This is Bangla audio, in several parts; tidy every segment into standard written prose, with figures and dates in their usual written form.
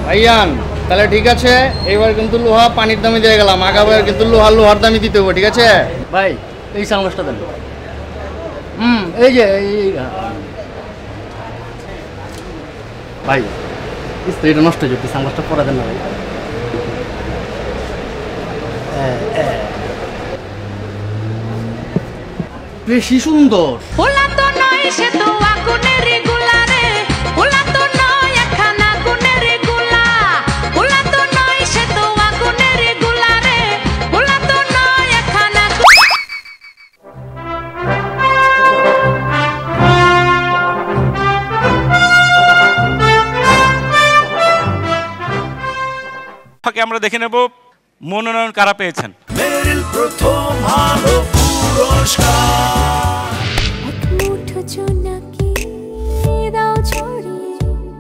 ভাইয়ান তাহলে ঠিক আছে, এইবার কিন্তু লোহা পানির দামে দিয়ে গেলাম, আগাবার কিন্তু লোহার দামই দিতে হবে, ঠিক আছে ভাই? এই সানগ্লাসটা দেন। এই যে ভাই এটা নষ্ট হয়ে যাবে, সানগ্লাসটা পরা দেন না ভাই। বেশি সুন্দর। আমরা দেখে নেব মনোনয়ন কারা পেয়েছেন। মেরিল প্রথম আলো পুরস্কার। এক মুঠো জোনাকি দাও ছড়িয়ে,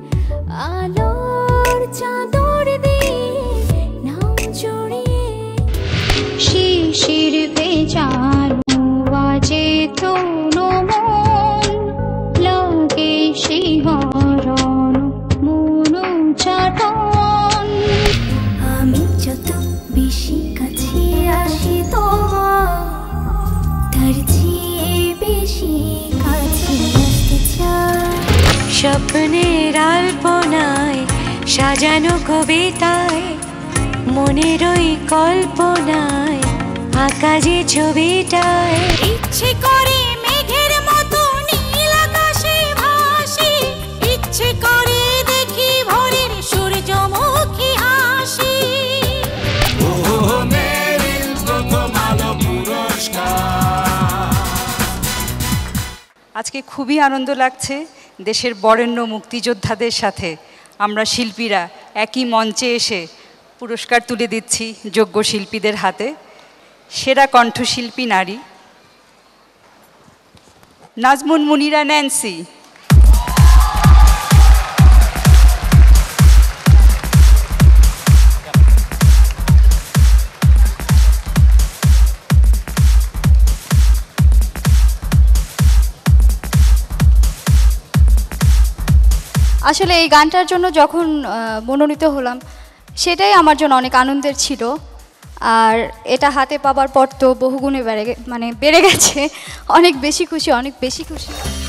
আলোর চাদর দিয়ে নাও জড়িয়ে, শিশির ভেজানো বাজে তনু মন, লাগে শিহরণ মনো চাটন। আমি যত বেশি কাছে আসি তোমার, তার চেয়ে বেশি কাছে আসতে চাই। স্বপ্নের আলপনায় সাজানো কবিতায়, মনের ওই কল্পনায় আঁকা যে ছবিটায়, ইচ্ছে করে মেঘের মতো নীল আকাশে ভাসি, ইচ্ছে করে দেখি ভোরের সূর্যমুখী হাসি। আজকে খুবই আনন্দ লাগছে, দেশের বরেণ্য মুক্তিযোদ্ধাদের সাথে আমরা শিল্পীরা একই মঞ্চে এসে পুরস্কার তুলে দিচ্ছি যোগ্য শিল্পীদের হাতে। সেরা কণ্ঠশিল্পী নারী নাজমুন মুনিরা ন্যান্সি, আসলে এই গানটার জন্য যখন মনোনীত হলাম, সেটাই আমার জন্য অনেক আনন্দের ছিল। আর এটা হাতে পাবার পর তো বহুগুণে বেড়ে গেছে, অনেক বেশি খুশি।